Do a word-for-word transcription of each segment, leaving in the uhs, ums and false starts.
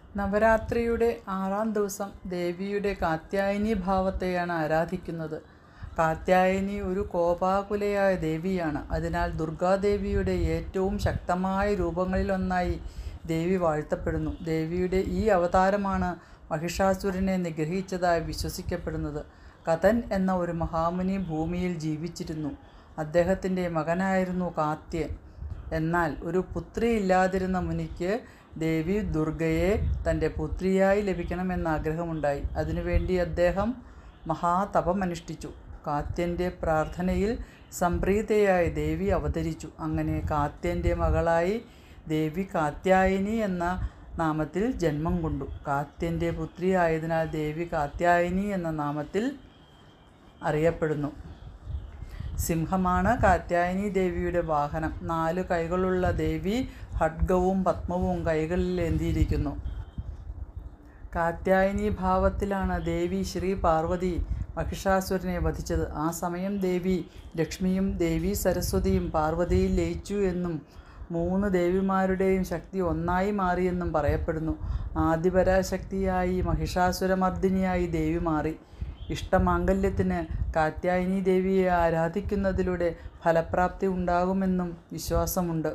നവരാത്രിയുടെ ആറാം ദിവസം ദേവിയുടെ കാത്യായനി ഭാവത്തെയാണ് ആരാധിക്കുന്നത്. കാത്യായനി ഒരു കോപാകുലയായ ദേവിയാണ്. അതിനാൽ ദുർഗാദേവിയുടെ ഏറ്റവും ശക്തമായ രൂപങ്ങളിലൊന്നായി ദേവി വാഴ്ത്തപ്പെടുന്നു. ദേവിയുടെ ഈ അവതാരമാണ് മഹിഷാസുരനെ നിഗ്രഹിച്ചതായി വിശ്വസിക്കപ്പെടുന്നത്. കഥൻ എന്ന ഒരു മഹാമുനി ഭൂമിയിൽ ജീവിച്ചിരുന്നു. അദ്ദേഹത്തിൻ്റെ മകനായിരുന്നു കാത്യൻ. എന്നാൽ ഒരു പുത്രി ഇല്ലാതിരുന്ന മുനിക്ക് ദേവി ദുർഗയെ തൻ്റെ പുത്രിയായി ലഭിക്കണമെന്ന ആഗ്രഹമുണ്ടായി. അതിനുവേണ്ടി അദ്ദേഹം മഹാതപമനുഷ്ഠിച്ചു. കാത്യൻ്റെ പ്രാർത്ഥനയിൽ സംപ്രീതയായ ദേവി അവതരിച്ചു. അങ്ങനെ കാത്യൻ്റെ മകളായി ദേവി കാത്യായനി എന്ന നാമത്തിൽ ജന്മം കൊണ്ടു. കാത്യൻ്റെ പുത്രിയായതിനാൽ ദേവി കാത്യായനി എന്ന നാമത്തിൽ അറിയപ്പെടുന്നു. സിംഹമാണ് കാത്യായനി ദേവിയുടെ വാഹനം. നാലു കൈകളുള്ള ദേവി ഖഡ്ഗവും പത്മവും കൈകളിൽ ഏന്തിയിരിക്കുന്നു. കാത്യായനി ഭാവത്തിലാണ് ദേവി ശ്രീ പാർവതി മഹിഷാസുരനെ വധിച്ചത്. ആ സമയം ദേവി ലക്ഷ്മിയും ദേവി സരസ്വതിയും പാർവതിയിൽ ലയിച്ചു എന്നും മൂന്ന് ദേവിമാരുടെയും ശക്തി ഒന്നായി മാറിയെന്നും പറയപ്പെടുന്നു. ആദിപരാശക്തിയായി മഹിഷാസുരമർദ്ദിനിയായി ദേവി മാറി. ഇഷ്ടമാംഗല്യത്തിന് കാത്യായനി ദേവിയെ ആരാധിക്കുന്നതിലൂടെ ഫലപ്രാപ്തി ഉണ്ടാകുമെന്നും വിശ്വാസമുണ്ട്.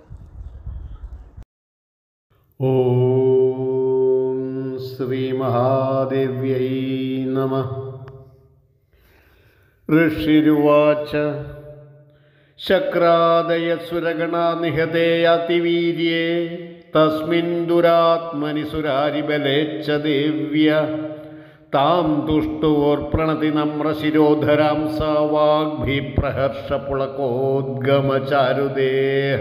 ഓം ശ്രീ മഹാദേവ്യൈ നമഃ. ഋഷിരുവാച ശക്രാദയ സുരഗണാ നിഹതേ അതിവീര്യേ തസ്മിൻ ദുരാത്മനി സുരാരിബലേച്ഛ ദേവ്യ താം തുഷ്ടോർപ്രണതി നമ്രശിരോധരാം സാ വാഗ്ഭിപ്രഹർഷപുളകോദ്ഗമചാരുദേഹ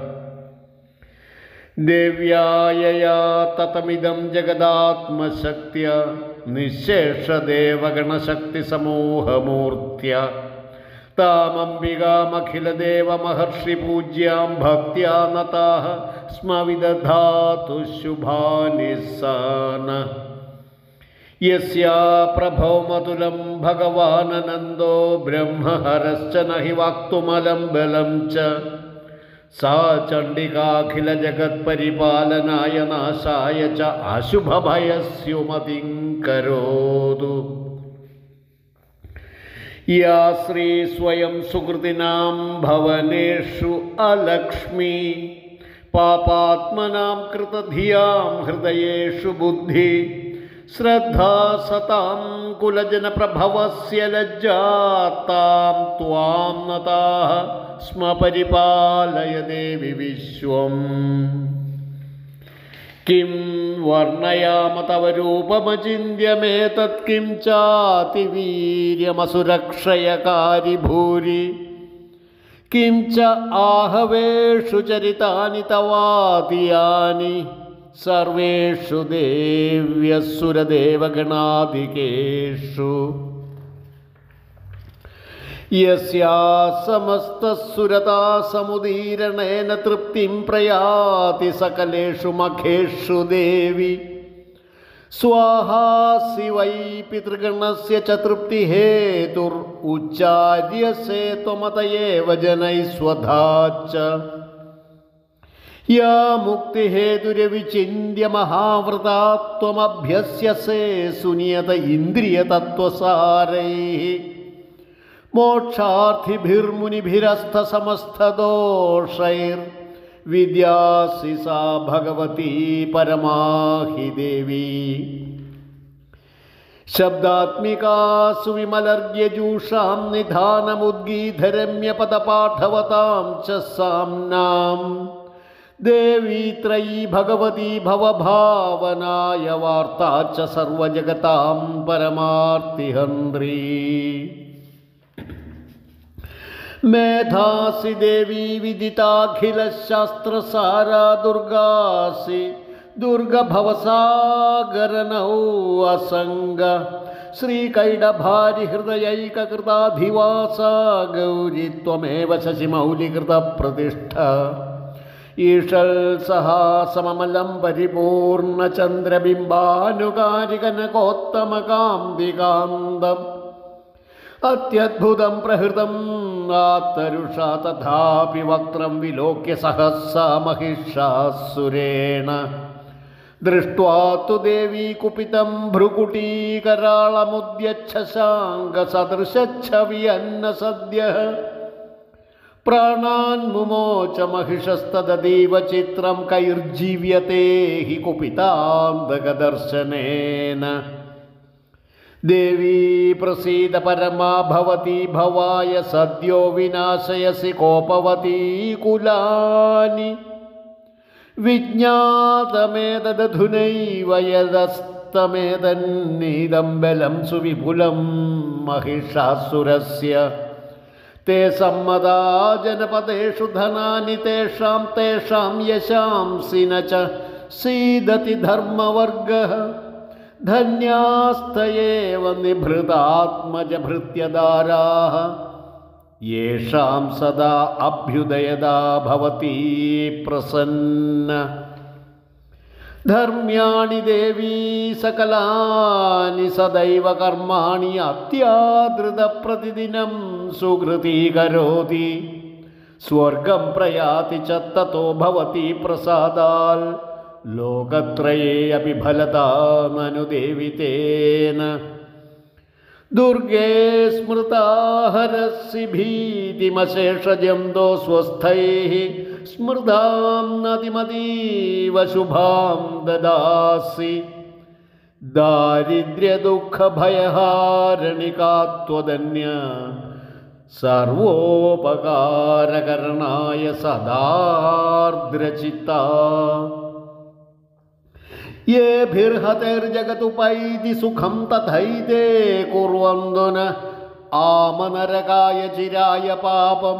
ദേവ്യായയാ തതമിദം ജഗദാത്മശക്ത്യ നിശേഷദേവഗണശക്തിസമൂഹമൂർത്യ താമംബികാമഖിലദേവമഹർഷിപൂജ്യാം ഭക്ത്യാ നതാഃ സ്മ വിദധാതു ശുഭാനി സാന. യസ്യാ പ്രഭവമതുലം ഭഗവാനനന്ദോ ബ്രഹ്മഹരശ്ച നഹി വാക്തുമലം ബലം ച സാ ചണ്ഡികാഖിലജഗത്പരിപാലനായ നാശായ ച അശുഭഭയസ്യുമതിം കരോതു. യാ ശ്രീ സ്വയം സുകൃതിനാം ഭവനേഷു അലക്ഷ്മി പാപാത്മനാം കൃതധിയാം ഹൃദയേഷു ബുദ്ധി ശ്രദ്ധാ സതാം കുലജനപ്രഭവസ്യ ലജ്ജാതാം ത്വാം നതാഃ സ്മ പരിപാലയ ദേവി വിശ്വം. കിം വർണ്ണയാമ തവ രൂപമചിന്യമേതത് കിം ചാതിവീര്യമസുരക്ഷയകാരി ഭൂരി കിം ച ആഹവേഷു ചരിതാനി തവാതിയാനി സർവേഷു ദേവ്യസുരദേവഗണാധികേഷു. യസ്യാ സമസ്തസുരതാ സമുദീരണേന തൃപ്തിം പ്രയാതി സകലേഷു മഖേഷു ദേവി സ്വാഹാസി വൈ പിതൃഗണസ്യ ച തൃപ്തിഹേതുർ ഉച്ചാര്യസേ ത്വമതയേവ ജനൈസ്വധാ ച. യാ മുക്തിഹേതുരവിചിന്യ മഹാവ്രതാ ത്വമഭ്യസ്യസേ സുനിയത ഇന്ദ്രിയതത്വസാരൈഃ മോക്ഷാർത്ഥിഭിർമുനിഭിരസ്ഥസമസ്തദോഷൈർവിദ്യാസി സാ ഭഗവതി പരമാഹി ദേവി. ശബ്ദാത്മികാ സുവിമലർഗ്യജൂഷാം നിധാനമുദ്ഗീതരമ്യപദപാഠവതാം ച സാംനാം ദേവീ ത്രയീ ഭഗവതി ഭവഭാവനായ വാർത്താ ച സർവജഗതാം പരമാർത്തിഹന്ത്രീ. മേധാസി ദേവി വിദിതാഖിലശാസ്ത്രസാരാ ദുർഗാസി ദുർഗഭവസാഗരനൗ അസംഗ ശ്രീകൈഡഭാരിഹൃദയൈകകൃതാധിവാസാ ഗൗരി ത്വമേവ ശശിമൗലികൃതപ്രതിഷ്ഠ. ഈഷൽ സഹാസമമലം പരിപൂർണചന്ദ്രബിംബാനുകാരികനകോത്തമകാന്തികാന്തം അത്യദ്ഭുതം പ്രഹൃതം ആത്തരുഷാ തഥാപി വക്രം വിലോക്യ സഹസാ മഹിഷാസുരേണ ദൃഷ്ട്വാ തു ദേവീ കുപിതം ഭ്രുകുടീകരാളമുദ്യച്ഛശാങ്കസദൃശച്ഛവിയന്ന സദ്യഃ പ്രാണാൻ മുമോച മഹിഷസ്തദീവ ചിത്രം കൈർജീവ്യത്തെ ഹി കുപിതാന്തകദർശനേന. ദേവീ പ്രസീദ പരമാ ഭവതി ഭവായ സദ്യോ വിനാശയസി കോപവതീ കുലാനി. വിജ്ഞാതമേതദധുനൈവ യദസ്തമേതന്നീദം ബലം സുവിപുലം മഹിഷാസുരസ്യ. തേ സമ്മദാ ജനപദേഷു ധനാനി തേഷാം തേഷാം യശാംസി ന ച സീദതി ധർമ്മവർഗഃ. ധന്യാസ്തയേവ നിഭൃതാത്മജഭൃത്യദാരാഃ യേഷാം സദാ അഭ്യുദയദാ ഭവതി പ്രസന്ന. ധർമ്മ്യാണി ദേവീ സകലാനി സദൈവ കർമാണി അത്യാദൃത പ്രതിദിനം സുകൃതീകരോതി. സ്വർഗം പ്രയാതി ച തതോ ഭവതി പ്രസാദാൽ. ലോകത്രയേ അപി ഫലതാ നനു ദേവി തേന. ദുർഗേ സ്മൃതാ ഹരസി ഭീതിമശേഷജന്തോ സ്വസ്ഥൈഃ. സ്മൃതാം നതിമതീവ ശുഭാം ദദാസി. ദാരിദ്ര്യദുഃഖഭയഹാരണികാ ത്വദന്യ. സർവോപകാരകരണായ സദാർദ്രചിത്താ. യേഭിർഹതൈർജഗതുപൈതി സുഖം തഥൈതേ കുർവന്തു ന ആമനരകായ ചിരായ പാപം.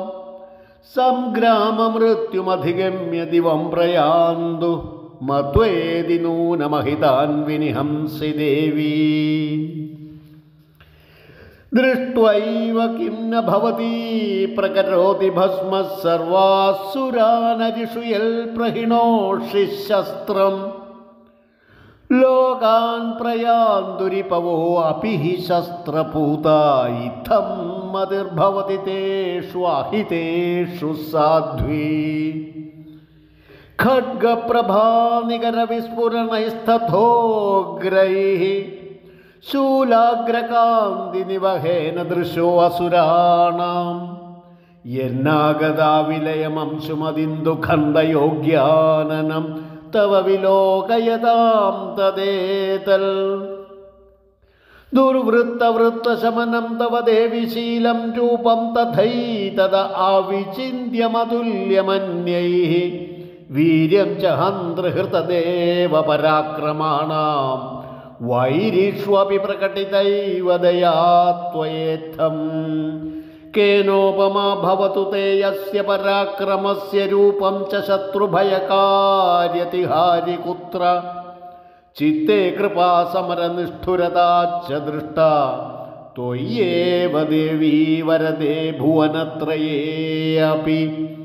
സംഗ്രാമമൃത്യുമധിഗമ്യ ദിവം പ്രയാന്തു. മത്വേതി നൂനമഹിതാൻ വിനിഹംസി ദേവീ. ദൃഷ്ട്വൈവ കിം ന ഭവതി പ്രകരോതി ഭസ്മഃ സർവാസുരാനരിഷു യൽ പ്രഹിണോഷി ശസ്ത്രം. ലോകാൻ പ്രയാന്തുരിപവോ അപി ഹി ശസ്ത്രപൂതാ. ഇത്തം മതിർഭവതി തേഷു അഹിതേഷു സാധ്വീ. ഖഡ്ഗപ്രഭാനികരവിസ്ഫുരണൈസ്തഥോഗ്രൈഃ ശൂലാഗ്രകാന്തിനിവഹേന ദൃശോ അസുരാണാം. യന്നാഗതാവിലയമംശുമദിന്ദുഖണ്ഡയോഗ്യാനനം തവ വിലോകയതാം തദേതൽ. ദുർവൃത്തവൃത്തശമനം തവ ദേവി ശീലം രൂപം തഥൈതദ ആവിചിന്യമതുല്യമന്യൈഃ. വീര്യം ച ഹന്ത്രഹൃതദേവ പരാക്രമാണാം. വൈരിഷ്വപി പ്രകടിതൈവ ദയാ ത്വയേത്ഥം. കേനോപമാ ഭവതു തേ യസ്യ പരാക്രമസ്യ രൂപം ച ശത്രുഭയകാര്യതിഹാരി കുത്ര. ചിത്തേ കൃപാ സമരനിഷ്ഠുരതാ ച ദൃഷ്ടാ. ത്വയ്യേവ ദേവീ വരദേ ഭുവനത്രയേ അപി.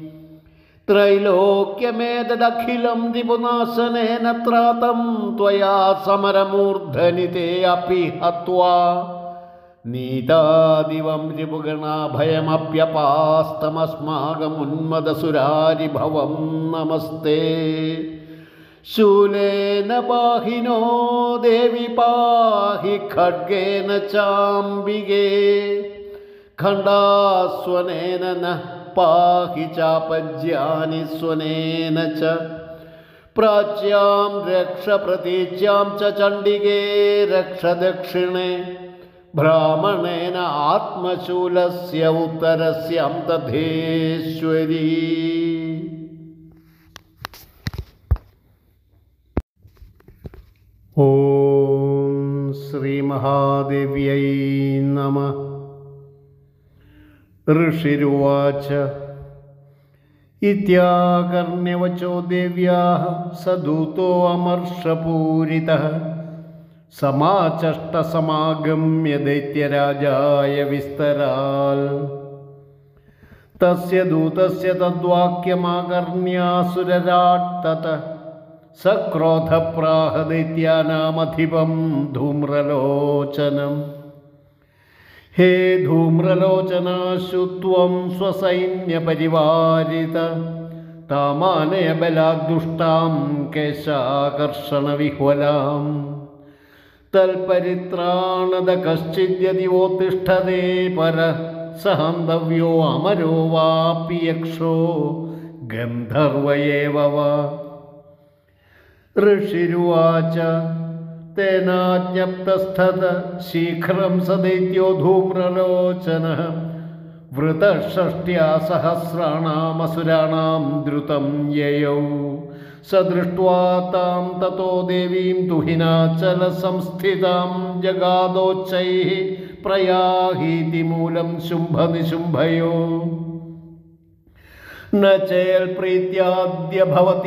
ത്രൈലോക്യമേതദഖിലം രിപുനാശനേന ത്രാതം ത്വയാ സമരമൂർധനി തേ അപി ഹത്വാ. നീതാദിവം രിപുഗണാഭയമപ്യപാസ്തമസ്മാകമുന്മദസുരാരിഭവം നമസ്തേ. ശൂലേന പാഹിനോ ദേവി പാഹി ഖഡ്ഗേന ചാംബികേ. ഖണ്ഡാസ്വനേന നഃ പാഹി ചാപജ്യാനി സ്വനേന ച. പ്രാച്യാം രക്ഷ പ്രതീച്യാം ച ചണ്ഡികേ രക്ഷ ദക്ഷിണേ. ബ്രാഹ്മണേന ആത്മശൂലസ്യ ഉത്തരസ്യാം തഥേശ്വരീ. ഓം ശ്രീ മഹാദേവ്യൈ നമഃ. ഋഷിരുവാച ഇത്യാകർണ്യവചോ ദേവ്യാഃ സദൂതോ അമർഷപൂരിതഃ. സമാചഷ്ടസമാഗമ്യ ദൈത്യരാജായ വിസ്തരാൽ. തസ്യ ദൂതസ്യ തദ്വാക്യമാകർണ്യാസുരരാട്ടതഃ. സക്രോധപ്രാഹ ദൈത്യാനാമധിപം ധൂമ്രലോചനം. ഹേ ധൂമ്രലോചനാശു ത്വം സ്വസൈന്യപരിവാരിത. താമാനയ ബലാദുഷ്ടാം കേശാകർഷണവിഹ്വലാം തൽപരിത്രാണത കശ്ചിദ്യതിവോത്തിഷ്ഠതേ പര സഹന്തവ്യോ അമരോ വാപി യക്ഷോ ഗന്ധർവയേവ വാ. ഋഷിരുവാച തേനാജ്ഞപ്തസ്ഥത ശീഘ്രം സദൈത്യോ ധൂമ്രലോചനഃ വൃതഷഷ്ട്യാ സഹസ്രാണാമസുരാണാം ദ്രുതം യയൗ. സ ദൃഷ്ട്വാ താം തതോ ദേവീം തുഹിനാചലസംസ്ഥിതാം ജഗാദോച്ചൈഃ പ്രയാഹീതി മൂലം ശുംഭനിശുംഭയോ. ന ചേൽപ്രീത്യാദ്യ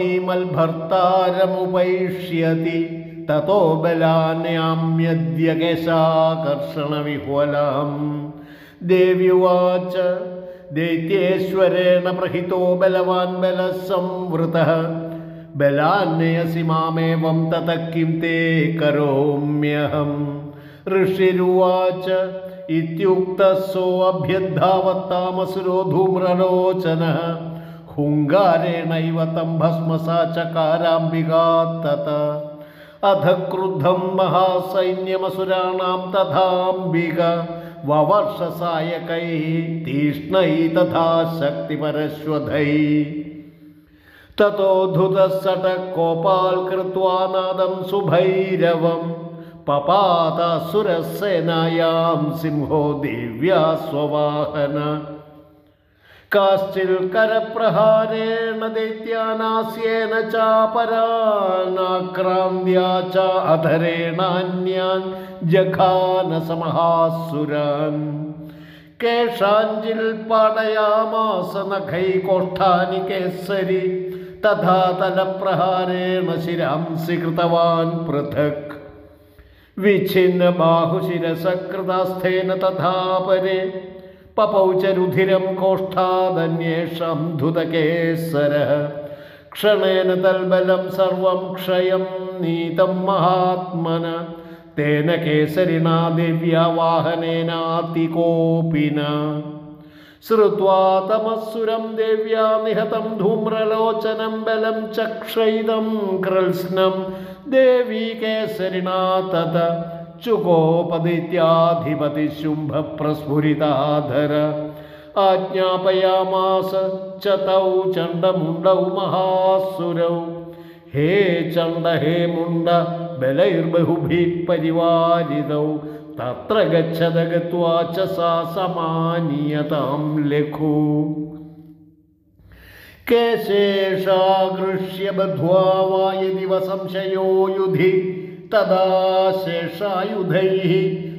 ഭവതീമൽഭർത്താരമുപൈഷ്യതി തതോ ബലാന്യാമ്യദ്യ കേശാകർഷണവിഹ്വലാം. ദേവ്യുവാച ദൈത്യേശ്വരേണ പ്രഹിതോ ബലവാൻ ബലസംവൃതഃ ബലാന്നയസി മാമേവം തതഃ കിം തേ കരോമ്യഹം. ഋഷിരുവാച ഇത്യുക്തഃ സോऽഭ്യദ്ധാവത്താമസുരോ ധൂമ്രലോചനഃ ഹുങ്കാരേണൈവ തം ഭസ്മസാ ചകാരാംബികാ തതഃ. അധ ക്രുദ്ധം മഹാസൈന്യമസുരാണാം തഥാംബിക വവർഷസായകൈഃ തീഷ്ണൈ തഥാ ശക്തിപരശ്വധൈ. തതോധുതഃ സടകോപാൽ കൃത്വാ നാദം സുഭൈരവം പപാതാസുരസേനായാം സിംഹോ ദിവ്യാ സ്വവാഹന. കാശ്ചിൽ കരപ്രഹാരേണ ദൈത്യാനാസ്യേന ചാപരാനാക്രാന്ത്യാ ച അധരേണാന്യാൻ ജഘാന സമഹാസുരാൻ. കേഷാഞ്ചിൽ പാടയാമാസ നഖൈകോഷ്ഠാനി കേസരി തഥാ തലപ്രഹാരേണ ശിരാംസി കൃതവാൻ പൃഥക്. വിഛിന്ന ബാഹുശിരസകൃതാസ്ഥേന തഥാ പരേ പപൗ ച രുധിരം കോഷ്ഠാദന്യേഷാം ധുതകേസരഃ. ക്ഷണേന തൽബലം സർവം ക്ഷയം നീതം മഹാത്മന തേന കേസരിണാ ദിവ്യാ വാഹനേനാതികോപിന. ശ്രുത്വാ തമസുരം ദേവ്യാ നിഹതം ധൂമ്രലോചനം ബലം ചക്ഷൈദം കൃത്സ്നം ദേവീ കേസരിണാ തത ചുകോപദിത്യാധിപതി ശുംഭപ്രസ്ഫുരിതാധര. ആജ്ഞാപയാമാസ ച തൗ ചണ്ഡമുണ്ഡൗ മഹാസുരൗ. ഹേ ചണ്ഡ ഹേ മുണ്ഡ ബലൈർബഹുഭിഃ പരിവാരിതൗ തത്ര ഗച്ഛത ഗത്വാ ച സാ സമാനീയതാം ലഘു. കേശേഷാഗൃഹ്യ ബദ്ധ്വാ വാ യദിവ സംശയോ യുധി തദാ ശേഷായുധൈഃ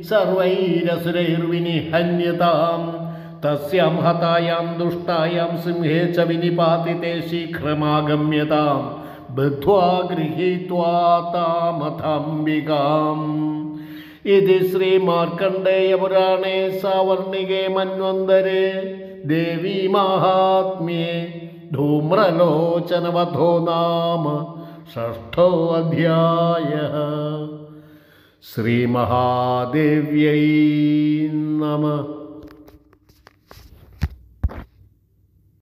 സർവൈരസുരൈർവിനിഹന്യതാം. തസ്യാം ഹതായാം ദുഷ്ടായാം സിംഹേ ച വിനിപാതിതേ ശീഘ്രമാഗമ്യതാം ബദ്ധ്വാ ഗൃഹീത്വാ താമഥാംബികാം. ഇതി ശ്രീമാർക്കണ്ഡേയപുരാണേ സാവർണികേ മന്വന്തരേ ദേവീ മാഹാത്മ്യേ ധൂമ്രലോചനവധോ നാമ ഷഷ്ഠോ അധ്യായഃ. ശ്രീമഹാദേവ്യൈ നമഃ.